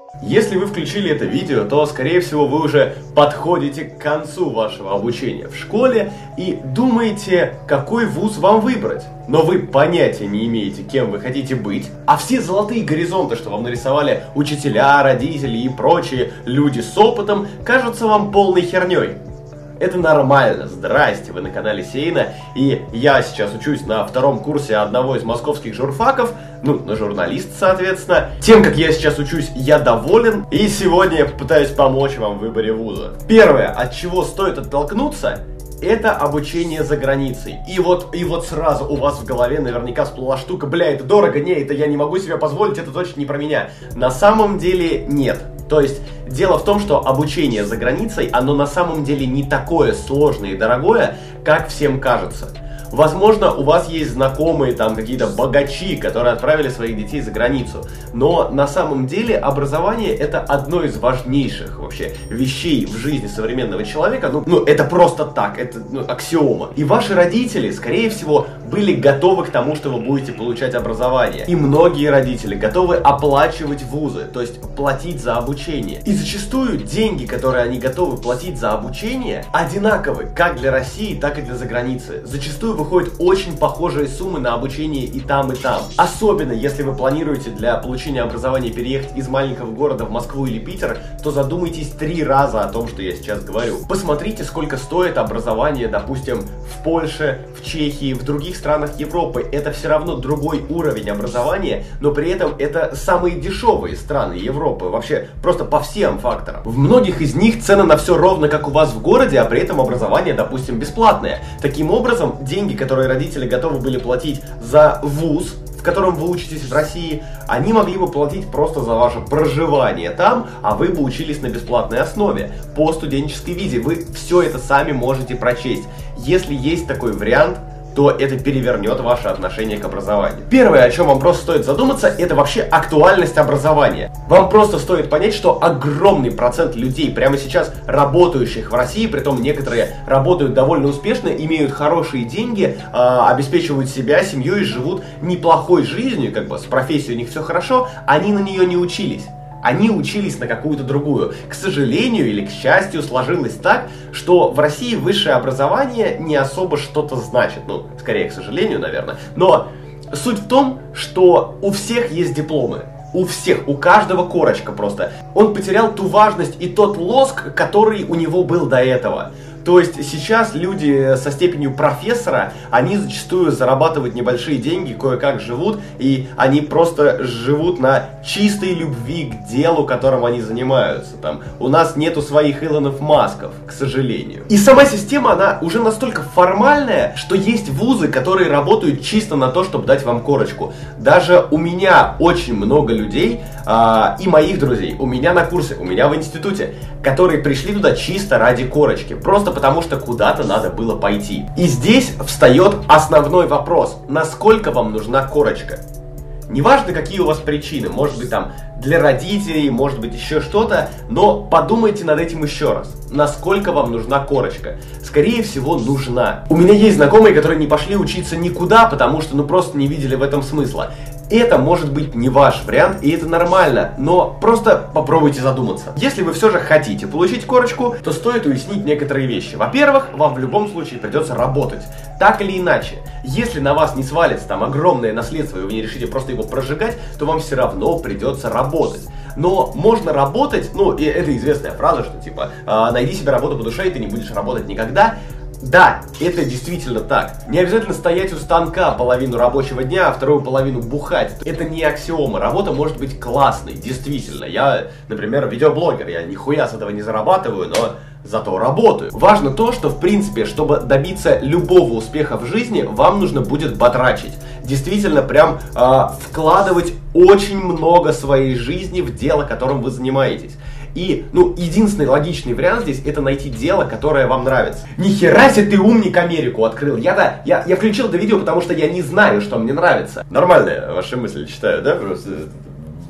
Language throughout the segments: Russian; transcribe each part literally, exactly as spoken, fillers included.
Если вы включили это видео, то, скорее всего, вы уже подходите к концу вашего обучения в школе и думаете, какой вуз вам выбрать. Но вы понятия не имеете, кем вы хотите быть, а все золотые горизонты, что вам нарисовали учителя, родители и прочие люди с опытом, кажутся вам полной херней. Это нормально, здрасте, вы на канале Сейна, и я сейчас учусь на втором курсе одного из московских журфаков, ну, на журналист, соответственно. Тем, как я сейчас учусь, я доволен, и сегодня я попытаюсь помочь вам в выборе вуза. Первое, от чего стоит оттолкнуться, это обучение за границей. И вот, и вот сразу у вас в голове наверняка всплыла штука: бля, это дорого, не, это я не могу себе позволить, это точно не про меня. На самом деле нет. То есть, дело в том, что обучение за границей, оно на самом деле не такое сложное и дорогое, как всем кажется. Возможно, у вас есть знакомые, там, какие-то богачи, которые отправили своих детей за границу. Но на самом деле образование — это одно из важнейших вообще вещей в жизни современного человека. Ну, ну это просто так, это ну, аксиома. И ваши родители, скорее всего, были готовы к тому, что вы будете получать образование. И многие родители готовы оплачивать вузы, то есть платить за обучение. И зачастую деньги, которые они готовы платить за обучение, одинаковы как для России, так и для заграницы. Зачастую выходят очень похожие суммы на обучение и там, и там. Особенно, если вы планируете для получения образования переехать из маленького города в Москву или Питер, то задумайтесь три раза о том, что я сейчас говорю. Посмотрите, сколько стоит образование, допустим, в Польше, в Чехии, в других странах Европы. Это все равно другой уровень образования, но при этом это самые дешевые страны Европы, вообще просто по всем факторам. В многих из них цены на все ровно как у вас в городе, а при этом образование, допустим, бесплатное. Таким образом, деньги, которые родители готовы были платить за вуз, в котором вы учитесь в России, они могли бы платить просто за ваше проживание там, а вы бы учились на бесплатной основе, по студенческой визе. Вы все это сами можете прочесть. Если есть такой вариант, то это перевернет ваше отношение к образованию. Первое, о чем вам просто стоит задуматься, это вообще актуальность образования. Вам просто стоит понять, что огромный процент людей, прямо сейчас работающих в России, притом некоторые работают довольно успешно, имеют хорошие деньги, э, обеспечивают себя, семью и живут неплохой жизнью, как бы с профессией у них все хорошо, они на нее не учились. Они учились на какую-то другую. К сожалению или к счастью, сложилось так, что в России высшее образование не особо что-то значит. Ну, скорее, к сожалению, наверное. Но суть в том, что у всех есть дипломы. У всех, у каждого корочка просто. Он потерял ту важность и тот лоск, который у него был до этого. То есть сейчас люди со степенью профессора, они зачастую зарабатывают небольшие деньги, кое-как живут, и они просто живут на чистой любви к делу, которым они занимаются. Там, у нас нету своих Илонов Масков, к сожалению. И сама система, она уже настолько формальная, что есть вузы, которые работают чисто на то, чтобы дать вам корочку. Даже у меня очень много людей, а, и моих друзей, у меня на курсе, у меня в институте, которые пришли туда чисто ради корочки, просто потому что куда-то надо было пойти. И здесь встает основной вопрос: насколько вам нужна корочка? Неважно, какие у вас причины, может быть там для родителей, может быть еще что-то, но подумайте над этим еще раз. Насколько вам нужна корочка? Скорее всего, нужна. У меня есть знакомые, которые не пошли учиться никуда, потому что ну просто не видели в этом смысла. Это может быть не ваш вариант, и это нормально, но просто попробуйте задуматься. Если вы все же хотите получить корочку, то стоит уяснить некоторые вещи. Во-первых, вам в любом случае придется работать. Так или иначе, если на вас не свалится там огромное наследство, и вы не решите просто его прожигать, то вам все равно придется работать. Но можно работать, ну, и это известная фраза, что типа «найди себе работу по душе, и ты не будешь работать никогда». Да, это действительно так. Не обязательно стоять у станка половину рабочего дня, а вторую половину бухать. Это не аксиома. Работа может быть классной, действительно. Я, например, видеоблогер, я нихуя с этого не зарабатываю, но зато работаю. Важно то, что в принципе, чтобы добиться любого успеха в жизни, вам нужно будет батрачить. Действительно, прям э, вкладывать очень много своей жизни в дело, которым вы занимаетесь. И, ну, единственный логичный вариант здесь — это найти дело, которое вам нравится. Нихера себе ты умник Америку открыл. Я-то, я, я включил это видео, потому что я не знаю, что мне нравится. Нормальные ваши мысли читаю, да? Просто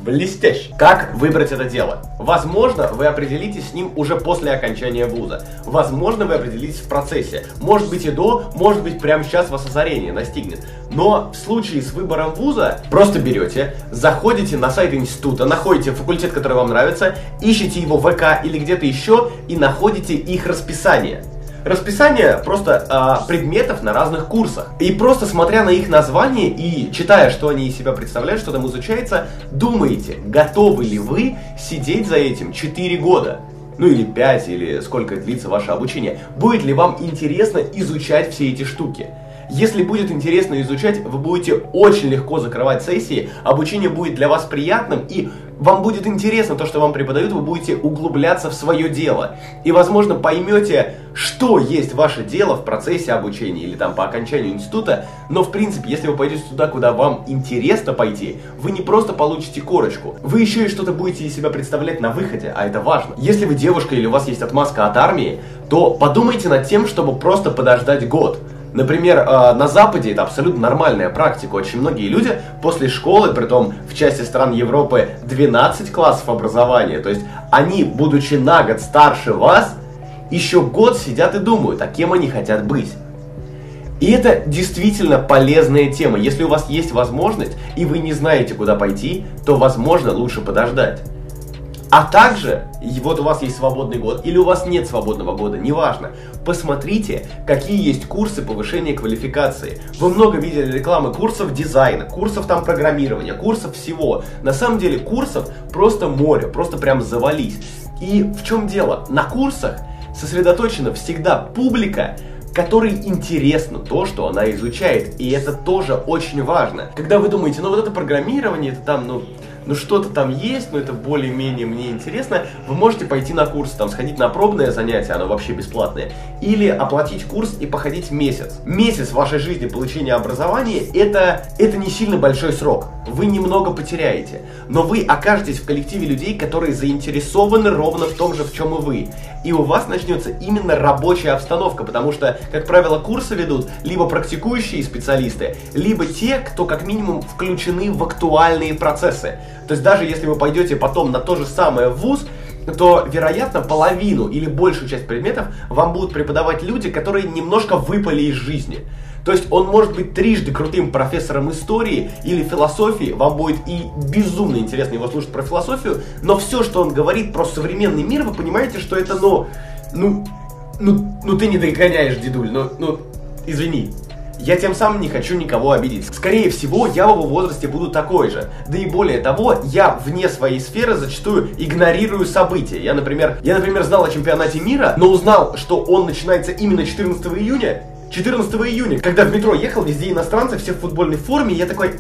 Блестяще. Как выбрать это дело? Возможно, вы определитесь с ним уже после окончания вуза. Возможно, вы определитесь в процессе. Может быть и до, может быть прямо сейчас вас озарение настигнет. Но в случае с выбором вуза просто берете, заходите на сайт института, находите факультет, который вам нравится, ищите его в ВК или где-то еще и находите их расписание. Расписание просто э, предметов на разных курсах. И просто смотря на их название и читая, что они из себя представляют, что там изучается, думаете, готовы ли вы сидеть за этим четыре года. Ну или пять, или сколько длится ваше обучение. Будет ли вам интересно изучать все эти штуки? Если будет интересно изучать, вы будете очень легко закрывать сессии, обучение будет для вас приятным, и вам будет интересно то, что вам преподают, вы будете углубляться в свое дело. И, возможно, поймете, что есть ваше дело в процессе обучения или там по окончанию института. Но, в принципе, если вы пойдете туда, куда вам интересно пойти, вы не просто получите корочку, вы еще и что-то будете из себя представлять на выходе, а это важно. Если вы девушка или у вас есть отмазка от армии, то подумайте над тем, чтобы просто подождать год. Например, на Западе это абсолютно нормальная практика. Очень многие люди после школы, притом в части стран Европы двенадцать классов образования, то есть они, будучи на год старше вас, еще год сидят и думают, а кем они хотят быть. И это действительно полезная тема. Если у вас есть возможность, и вы не знаете, куда пойти, то, возможно, лучше подождать. А также, вот у вас есть свободный год, или у вас нет свободного года, неважно, посмотрите, какие есть курсы повышения квалификации. Вы много видели рекламы курсов дизайна, курсов там программирования, курсов всего. На самом деле курсов просто море, просто прям завались. И в чем дело? На курсах сосредоточена всегда публика, которой интересно то, что она изучает. И это тоже очень важно. Когда вы думаете, ну вот это программирование, это там, ну... ну что-то там есть, но это более-менее мне интересно, вы можете пойти на курс, там, сходить на пробное занятие, оно вообще бесплатное, или оплатить курс и походить месяц. Месяц в вашей жизни получения образования, это, это не сильно большой срок, вы немного потеряете, но вы окажетесь в коллективе людей, которые заинтересованы ровно в том же, в чем и вы, и у вас начнется именно рабочая обстановка, потому что, как правило, курсы ведут либо практикующие специалисты, либо те, кто как минимум включены в актуальные процессы. То есть даже если вы пойдете потом на то же самое в вуз, то, вероятно, половину или большую часть предметов вам будут преподавать люди, которые немножко выпали из жизни. То есть он может быть трижды крутым профессором истории или философии, вам будет и безумно интересно его слушать про философию, но все, что он говорит про современный мир, вы понимаете, что это, ну, ну, ну, ну ты не догоняешь, дедуль, ну, ну, извини. Я тем самым не хочу никого обидеть. Скорее всего, я в его возрасте буду такой же. Да и более того, я вне своей сферы зачастую игнорирую события. Я, например, я, например, знал о чемпионате мира, но узнал, что он начинается именно четырнадцатого июня. четырнадцатого июня, когда в метро ехал, везде иностранцы, все в футбольной форме, я такой...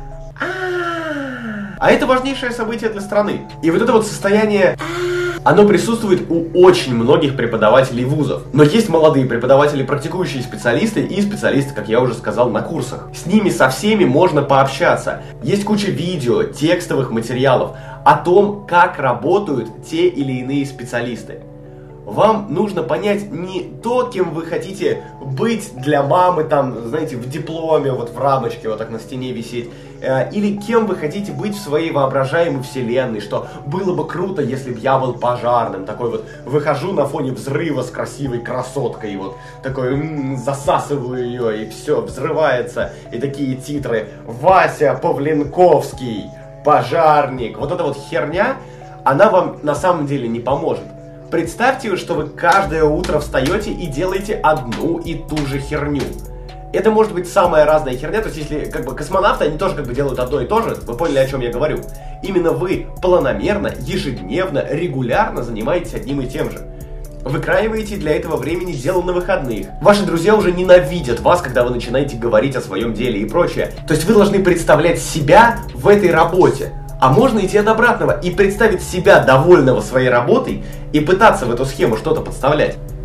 А это важнейшее событие для страны. И вот это вот состояние... Оно присутствует у очень многих преподавателей вузов. Но есть молодые преподаватели, практикующие специалисты и специалисты, как я уже сказал, на курсах. С ними со всеми можно пообщаться. Есть куча видео, текстовых материалов о том, как работают те или иные специалисты. Вам нужно понять не то, кем вы хотите быть для мамы, там, знаете, в дипломе, вот в рамочке, вот так на стене висеть, э, или кем вы хотите быть в своей воображаемой вселенной, что было бы круто, если бы я был пожарным, такой вот, выхожу на фоне взрыва с красивой красоткой, и вот, такой, м-м, засасываю ее, и все, взрывается, и такие титры, Вася Павленковский, пожарник, вот эта вот херня, она вам на самом деле не поможет. Представьте, что вы каждое утро встаете и делаете одну и ту же херню. Это может быть самая разная херня, то есть если как бы космонавты, они тоже как бы делают одно и то же, вы поняли, о чем я говорю. Именно вы планомерно, ежедневно, регулярно занимаетесь одним и тем же. Выкраиваете для этого времени дело на выходных. Ваши друзья уже ненавидят вас, когда вы начинаете говорить о своем деле и прочее. То есть вы должны представлять себя в этой работе. А можно идти от обратного и представить себя довольного своей работой и пытаться в эту схему что-то подставлять.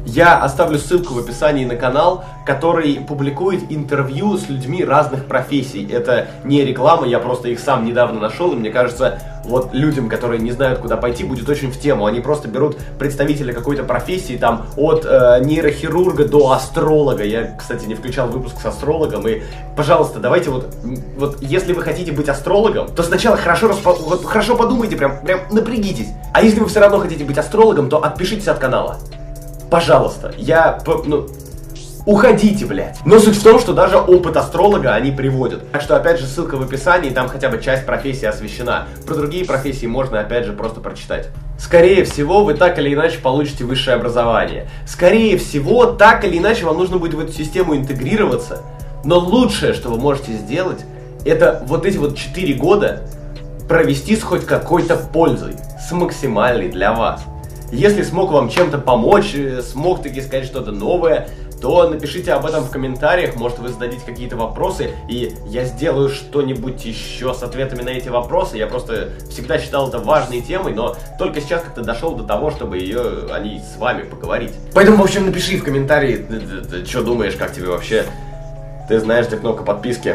Я оставлю ссылку в описании на канал, который публикует интервью с людьми разных профессий. Это не реклама, я просто их сам недавно нашел, и мне кажется, вот людям, которые не знают, куда пойти, будет очень в тему. Они просто берут представителя какой-то профессии, там, от э, нейрохирурга до астролога. Я, кстати, не включал выпуск с астрологом, и, пожалуйста, давайте вот, вот если вы хотите быть астрологом, то сначала хорошо, распо, вот, хорошо подумайте, прям, прям напрягитесь. А если вы все равно хотите быть астрологом, то отпишитесь от канала. Пожалуйста, я, ну, уходите, блядь. Но суть в том, что даже опыт астролога они приводят. Так что, опять же, ссылка в описании, там хотя бы часть профессии освещена. Про другие профессии можно, опять же, просто прочитать. Скорее всего, вы так или иначе получите высшее образование. Скорее всего, так или иначе вам нужно будет в эту систему интегрироваться. Но лучшее, что вы можете сделать, это вот эти вот четыре года провести с хоть какой-то пользой, с максимальной для вас. Если смог вам чем-то помочь, смог таки сказать что-то новое, то напишите об этом в комментариях, может вы зададите какие-то вопросы, и я сделаю что-нибудь еще с ответами на эти вопросы. Я просто всегда считал это важной темой, но только сейчас как-то дошел до того, чтобы ее, о ней с вами поговорить. Поэтому, в общем, напиши в комментарии, что думаешь, как тебе вообще. Ты знаешь, где кнопка подписки.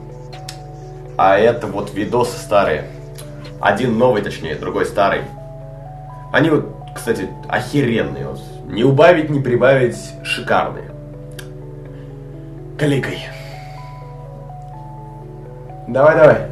А это вот видосы старые. Один новый, точнее, другой старый. Они вот, кстати, охеренные. Вот. Не убавить, не прибавить, шикарные. Кликай. Давай, давай.